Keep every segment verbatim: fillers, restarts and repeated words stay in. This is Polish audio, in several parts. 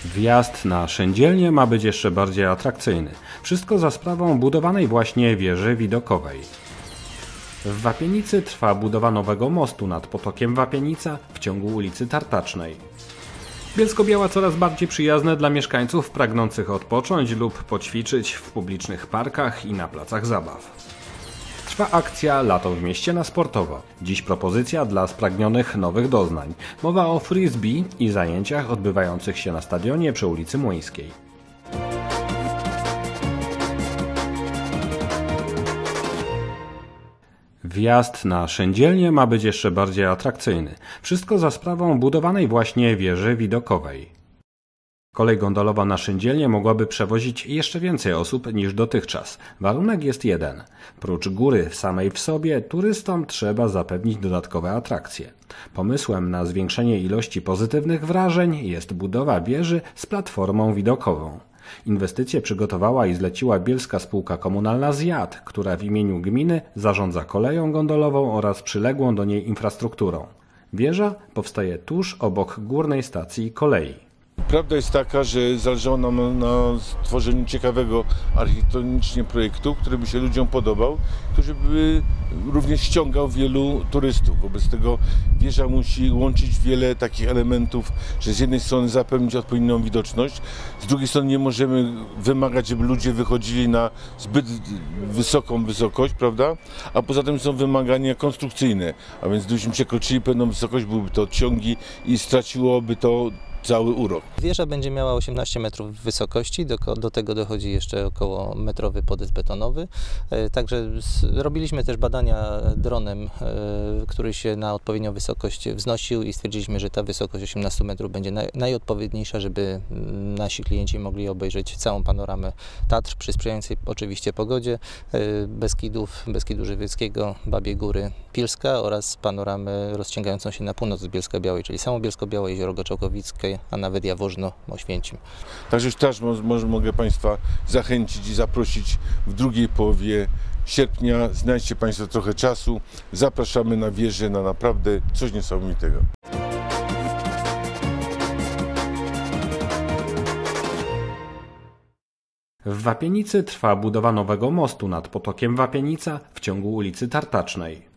Wjazd na Szyndzielnię ma być jeszcze bardziej atrakcyjny. Wszystko za sprawą budowanej właśnie wieży widokowej. W Wapienicy trwa budowa nowego mostu nad potokiem Wapienica w ciągu ulicy Tartacznej. Bielsko-Biała coraz bardziej przyjazne dla mieszkańców pragnących odpocząć lub poćwiczyć w publicznych parkach i na placach zabaw. Trwa akcja Lato w mieście na sportowo. Dziś propozycja dla spragnionych nowych doznań. Mowa o frisbee i zajęciach odbywających się na stadionie przy ulicy Młyńskiej. Wjazd na Szyndzielnię ma być jeszcze bardziej atrakcyjny. Wszystko za sprawą budowanej właśnie wieży widokowej. Kolej gondolowa na Szyndzielnię mogłaby przewozić jeszcze więcej osób niż dotychczas. Warunek jest jeden. Prócz góry samej w sobie, turystom trzeba zapewnić dodatkowe atrakcje. Pomysłem na zwiększenie ilości pozytywnych wrażeń jest budowa wieży z platformą widokową. Inwestycję przygotowała i zleciła Bielska Spółka Komunalna Zjad, która w imieniu gminy zarządza koleją gondolową oraz przyległą do niej infrastrukturą. Wieża powstaje tuż obok górnej stacji kolei. Prawda jest taka, że zależało nam na stworzeniu ciekawego architektonicznie projektu, który by się ludziom podobał, który by również ściągał wielu turystów. Wobec tego wieża musi łączyć wiele takich elementów, że z jednej strony zapewnić odpowiednią widoczność, z drugiej strony nie możemy wymagać, żeby ludzie wychodzili na zbyt wysoką wysokość, prawda? A poza tym są wymagania konstrukcyjne, a więc gdybyśmy przekroczyli pewną wysokość, byłyby to odciągi i straciłoby to cały urok. Wieża będzie miała osiemnaście metrów wysokości, do, do tego dochodzi jeszcze około metrowy podest betonowy. Także robiliśmy też badania dronem, który się na odpowiednią wysokość wznosił i stwierdziliśmy, że ta wysokość osiemnaście metrów będzie naj, najodpowiedniejsza, żeby nasi klienci mogli obejrzeć całą panoramę Tatr przy sprzyjającej oczywiście pogodzie, Beskidów, Beskidu Żywieckiego, Babie Góry, Pilska oraz panoramę rozciągającą się na północ z Bielska-Białej, czyli samo Bielsko-Białe, Jezioro Goczałkowickie, a nawet Jaworzno, Oświęcim. Także już też może mogę Państwa zachęcić i zaprosić w drugiej połowie sierpnia. Znajdźcie Państwo trochę czasu. Zapraszamy na wieżę, na naprawdę coś niesamowitego. W Wapienicy trwa budowa nowego mostu nad potokiem Wapienica w ciągu ulicy Tartacznej.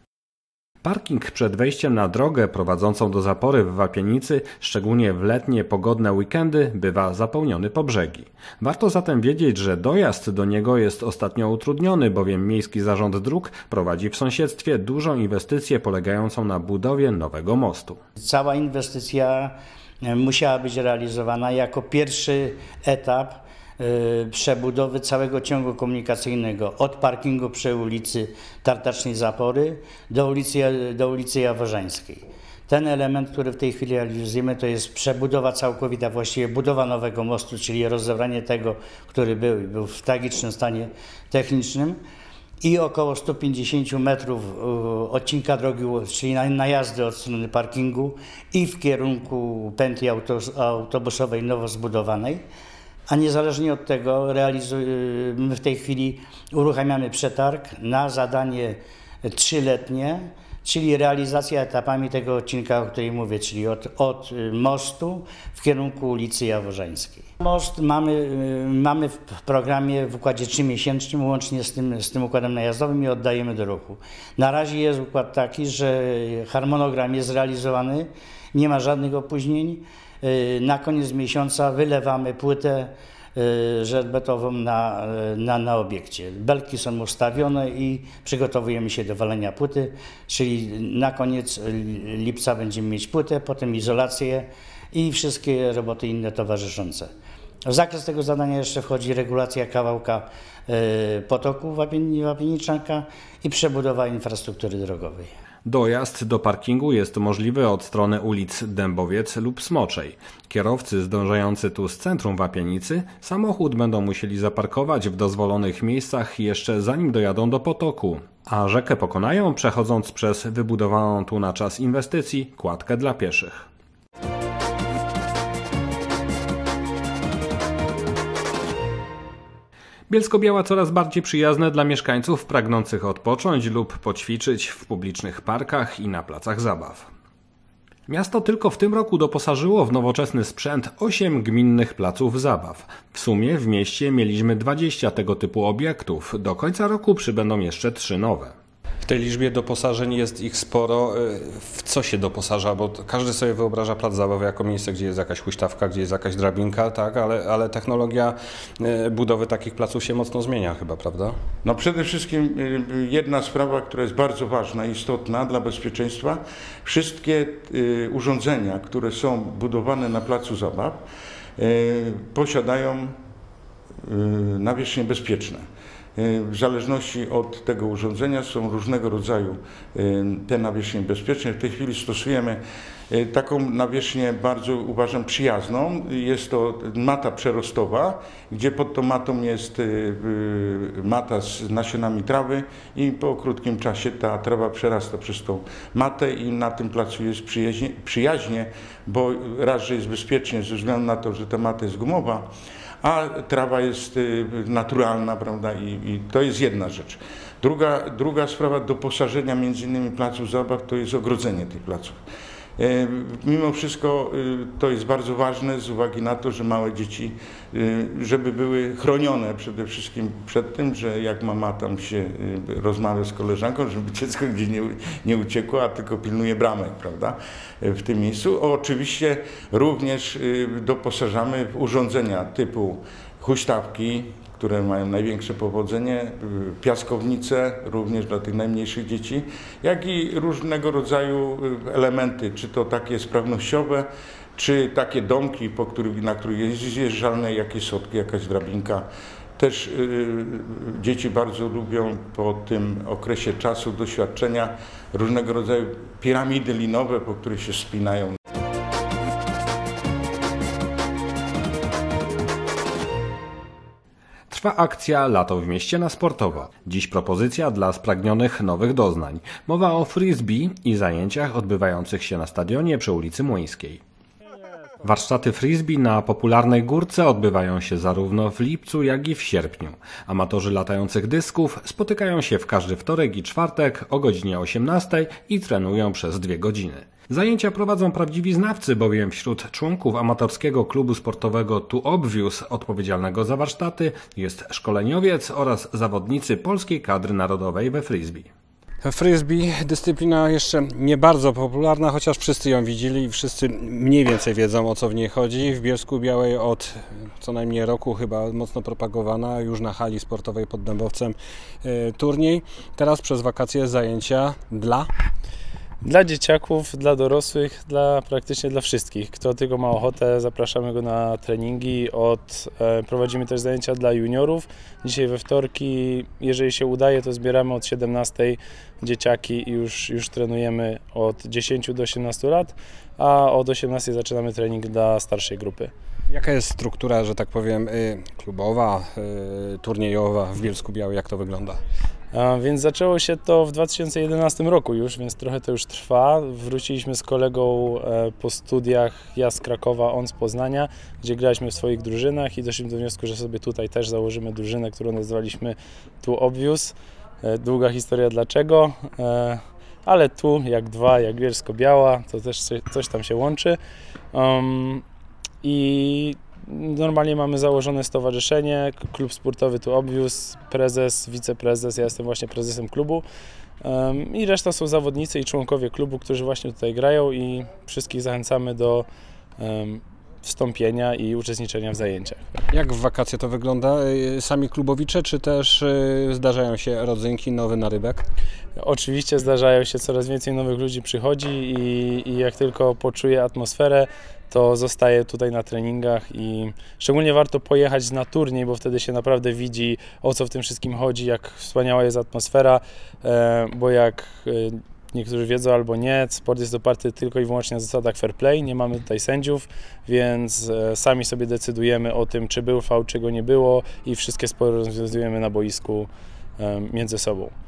Parking przed wejściem na drogę prowadzącą do zapory w Wapienicy, szczególnie w letnie, pogodne weekendy, bywa zapełniony po brzegi. Warto zatem wiedzieć, że dojazd do niego jest ostatnio utrudniony, bowiem Miejski Zarząd Dróg prowadzi w sąsiedztwie dużą inwestycję polegającą na budowie nowego mostu. Cała inwestycja musiała być realizowana jako pierwszy etap przebudowy całego ciągu komunikacyjnego od parkingu przy ulicy Tartacznej Zapory do ulicy, do ulicy Jaworzańskiej. Ten element, który w tej chwili realizujemy, to jest przebudowa całkowita, właściwie budowa nowego mostu, czyli rozebranie tego, który był i był w tragicznym stanie technicznym, i około sto pięćdziesiąt metrów odcinka drogi, czyli najazdy od strony parkingu i w kierunku pętli autobusowej nowo zbudowanej. A niezależnie od tego my w tej chwili uruchamiamy przetarg na zadanie trzyletnie, czyli realizacja etapami tego odcinka, o którym mówię, czyli od, od mostu w kierunku ulicy Jaworzańskiej. Most mamy, mamy w programie w układzie trzymiesięcznym, łącznie z tym, z tym układem najazdowym, i oddajemy do ruchu. Na razie jest układ taki, że harmonogram jest zrealizowany, nie ma żadnych opóźnień. Na koniec miesiąca wylewamy płytę żelbetową na, na, na obiekcie. Belki są ustawione i przygotowujemy się do walenia płyty, czyli na koniec lipca będziemy mieć płytę, potem izolację i wszystkie roboty inne towarzyszące. W zakres tego zadania jeszcze wchodzi regulacja kawałka potoku Wapieniczanka i przebudowa infrastruktury drogowej. Dojazd do parkingu jest możliwy od strony ulic Dębowiec lub Smoczej. Kierowcy zdążający tu z centrum Wapienicy samochód będą musieli zaparkować w dozwolonych miejscach jeszcze zanim dojadą do potoku, a rzekę pokonają, przechodząc przez wybudowaną tu na czas inwestycji kładkę dla pieszych. Bielsko-Biała coraz bardziej przyjazne dla mieszkańców pragnących odpocząć lub poćwiczyć w publicznych parkach i na placach zabaw. Miasto tylko w tym roku doposażyło w nowoczesny sprzęt osiem gminnych placów zabaw. W sumie w mieście mieliśmy dwadzieścia tego typu obiektów. Do końca roku przybędą jeszcze trzy nowe. W tej liczbie doposażeń jest ich sporo. W co się doposaża? Bo każdy sobie wyobraża plac zabaw jako miejsce, gdzie jest jakaś huśtawka, gdzie jest jakaś drabinka, tak? ale, ale technologia budowy takich placów się mocno zmienia chyba, prawda? No przede wszystkim jedna sprawa, która jest bardzo ważna, istotna dla bezpieczeństwa. Wszystkie urządzenia, które są budowane na placu zabaw, posiadają nawierzchnie bezpieczne. W zależności od tego urządzenia są różnego rodzaju te nawierzchnie bezpieczne. W tej chwili stosujemy taką nawierzchnię bardzo, uważam, przyjazną. Jest to mata przerostowa, gdzie pod tą matą jest mata z nasionami trawy i po krótkim czasie ta trawa przerasta przez tą matę i na tym placu jest przyjaźnie, przyjaźnie bo raz, że jest bezpiecznie ze względu na to, że ta mata jest gumowa, a trawa jest naturalna, prawda, i, i to jest jedna rzecz. Druga, druga sprawa doposażenia między innymi placów zabaw to jest ogrodzenie tych placów. Mimo wszystko to jest bardzo ważne z uwagi na to, że małe dzieci, żeby były chronione przede wszystkim przed tym, że jak mama tam się rozmawia z koleżanką, żeby dziecko gdzie nie, nie uciekło, a tylko pilnuje bramek, prawda, w tym miejscu. O, oczywiście również doposażamy w urządzenia typu huśtawki, które mają największe powodzenie, piaskownice również dla tych najmniejszych dzieci, jak i różnego rodzaju elementy, czy to takie sprawnościowe, czy takie domki, po których, na których jest zjeżdżalne, jakieś schodki, jakaś drabinka. Też y, dzieci bardzo lubią po tym okresie czasu doświadczenia różnego rodzaju piramidy linowe, po których się spinają. Trwa akcja Lato w mieście na sportowo. Dziś propozycja dla spragnionych nowych doznań. Mowa o frisbee i zajęciach odbywających się na stadionie przy ulicy Młyńskiej. Warsztaty frisbee na popularnej górce odbywają się zarówno w lipcu, jak i w sierpniu. Amatorzy latających dysków spotykają się w każdy wtorek i czwartek o godzinie osiemnastej i trenują przez dwie godziny. Zajęcia prowadzą prawdziwi znawcy, bowiem wśród członków amatorskiego klubu sportowego Too Obvious odpowiedzialnego za warsztaty jest szkoleniowiec oraz zawodnicy polskiej kadry narodowej we frisbee. Frisbee, dyscyplina jeszcze nie bardzo popularna, chociaż wszyscy ją widzieli i wszyscy mniej więcej wiedzą, o co w niej chodzi. W Bielsku-Białej od co najmniej roku chyba mocno propagowana, już na hali sportowej pod Dębowcem y, turniej. Teraz przez wakacje zajęcia dla... Dla dzieciaków, dla dorosłych, dla praktycznie dla wszystkich. Kto tylko ma ochotę, zapraszamy go na treningi. Od, e, prowadzimy też zajęcia dla juniorów. Dzisiaj we wtorki, jeżeli się udaje, to zbieramy od siedemnastej dzieciaki i już, już trenujemy od dziesięciu do osiemnastu lat, a od osiemnastej zaczynamy trening dla starszej grupy. Jaka jest struktura, że tak powiem, y, klubowa, y, turniejowa w Bielsku-Białej? Jak to wygląda? A więc zaczęło się to w dwa tysiące jedenastym roku już, więc trochę to już trwa. Wróciliśmy z kolegą e, po studiach, ja z Krakowa, on z Poznania, gdzie graliśmy w swoich drużynach i doszliśmy do wniosku, że sobie tutaj też założymy drużynę, którą nazwaliśmy Too Obvious. E, długa historia dlaczego, e, ale tu jak dwa, jak Bielsko-Biała, to też coś, coś tam się łączy. Um, I normalnie mamy założone stowarzyszenie, klub sportowy Too Obvious, prezes, wiceprezes, ja jestem właśnie prezesem klubu um, i reszta są zawodnicy i członkowie klubu, którzy właśnie tutaj grają i wszystkich zachęcamy do um, wstąpienia i uczestniczenia w zajęciach. Jak w wakacje to wygląda? Sami klubowicze, czy też zdarzają się rodzynki, nowy narybek? Oczywiście zdarzają się, coraz więcej nowych ludzi przychodzi i, i jak tylko poczuje atmosferę, to zostaje tutaj na treningach i szczególnie warto pojechać na turniej, bo wtedy się naprawdę widzi, o co w tym wszystkim chodzi, jak wspaniała jest atmosfera, bo jak niektórzy wiedzą albo nie, sport jest oparty tylko i wyłącznie na zasadach fair play, nie mamy tutaj sędziów, więc sami sobie decydujemy o tym, czy był faul, czy go nie było i wszystkie spory rozwiązujemy na boisku między sobą.